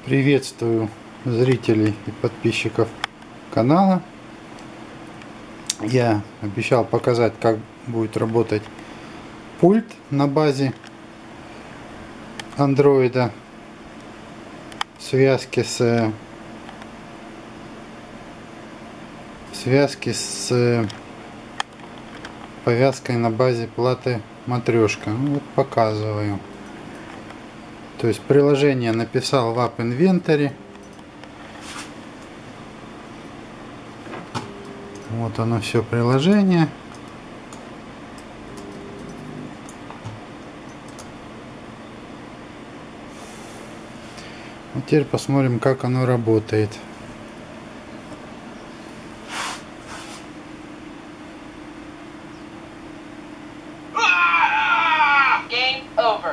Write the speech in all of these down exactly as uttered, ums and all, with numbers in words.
Приветствую зрителей и подписчиков канала. Я обещал показать, как будет работать пульт на базе андроида в связке с в связке с повязкой на базе платы матрешка. Ну, вот показываю. То есть приложение написал в App Inventory. Вот оно, все приложение. Вот теперь посмотрим, как оно работает. Game over.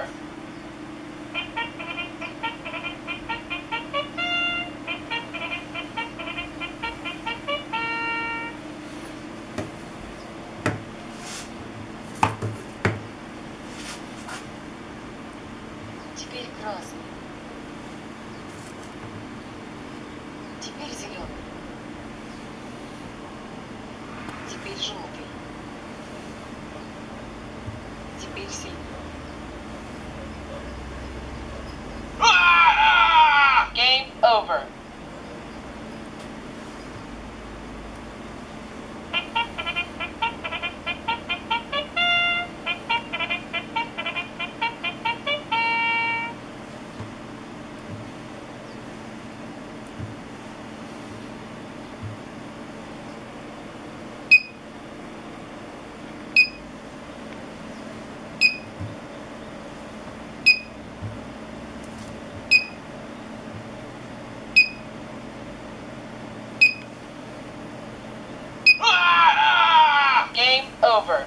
Теперь красный. Теперь зеленый. Теперь желтый. Теперь синий. Game over. Game over.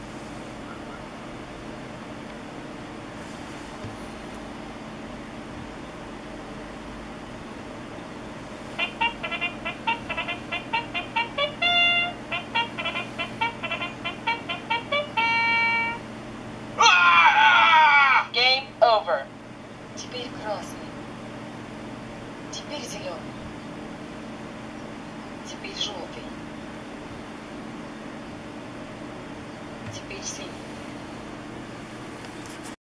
Game over. Теперь красный. Теперь зеленый. Теперь желтый. Теперь синий.